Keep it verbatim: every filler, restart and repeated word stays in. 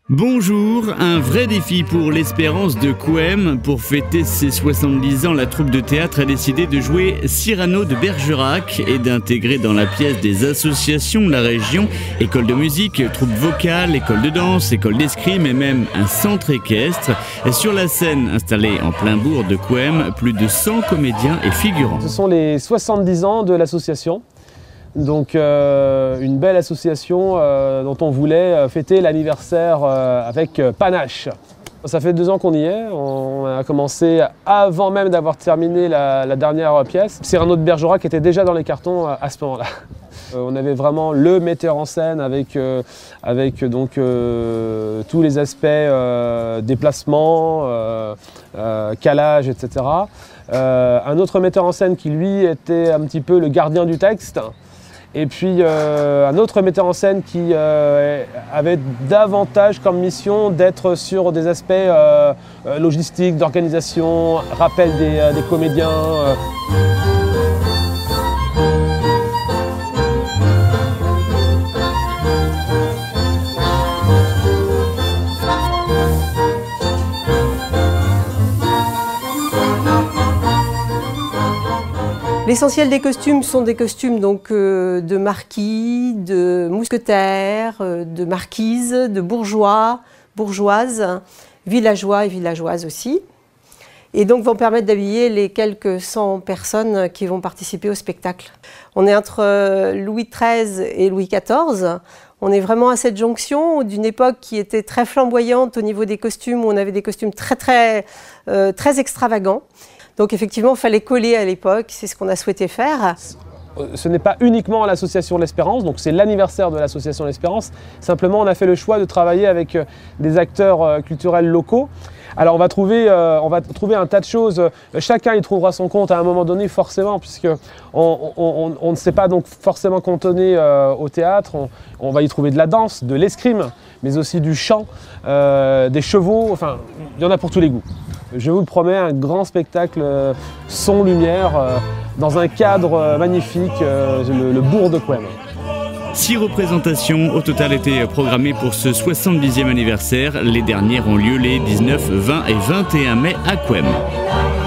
Bonjour, un vrai défi pour l'Espérance de Couëmes. Pour fêter ses soixante-dix ans, la troupe de théâtre a décidé de jouer Cyrano de Bergerac et d'intégrer dans la pièce des associations de la région, école de musique, troupe vocale, école de danse, école d'escrime et même un centre équestre. Sur la scène installée en plein bourg de Couëmes, plus de cent comédiens et figurants. Ce sont les soixante-dix ans de l'association. Donc euh, une belle association euh, dont on voulait fêter l'anniversaire euh, avec euh, panache. Ça fait deux ans qu'on y est, on a commencé avant même d'avoir terminé la, la dernière pièce. Cyrano de Bergerac était déjà dans les cartons à ce moment-là. Euh, on avait vraiment le metteur en scène avec, euh, avec donc, euh, tous les aspects euh, déplacement, euh, euh, calage, et cetera. Euh, un autre metteur en scène qui lui était un petit peu le gardien du texte. Et puis euh, un autre metteur en scène qui euh, avait davantage comme mission d'être sur des aspects euh, logistiques, d'organisation, rappel des, euh, des comédiens. Euh. L'essentiel des costumes sont des costumes donc, euh, de marquis, de mousquetaires, euh, de marquises, de bourgeois, bourgeoises, villageois et villageoises aussi. Et donc vont permettre d'habiller les quelques cent personnes qui vont participer au spectacle. On est entre Louis treize et Louis quatorze. On est vraiment à cette jonction d'une époque qui était très flamboyante au niveau des costumes, où on avait des costumes très, très, euh, très extravagants. Donc effectivement, il fallait coller à l'époque, c'est ce qu'on a souhaité faire. Ce n'est pas uniquement l'association L'Espérance, donc c'est l'anniversaire de l'association L'Espérance. Simplement, on a fait le choix de travailler avec des acteurs culturels locaux. Alors on va trouver, euh, on va trouver un tas de choses, chacun y trouvera son compte à un moment donné forcément, puisque on, on, on, on ne s'est pas donc forcément cantonné euh, au théâtre, on, on va y trouver de la danse, de l'escrime, mais aussi du chant, euh, des chevaux, enfin il y en a pour tous les goûts. Je vous le promets, un grand spectacle euh, son-lumière euh, dans un cadre euh, magnifique, euh, le, le bourg de Couëmes. Six représentations au total étaient programmées pour ce soixante-dixième anniversaire. Les dernières ont lieu les dix-neuf, vingt et vingt et un mai à Couëmes.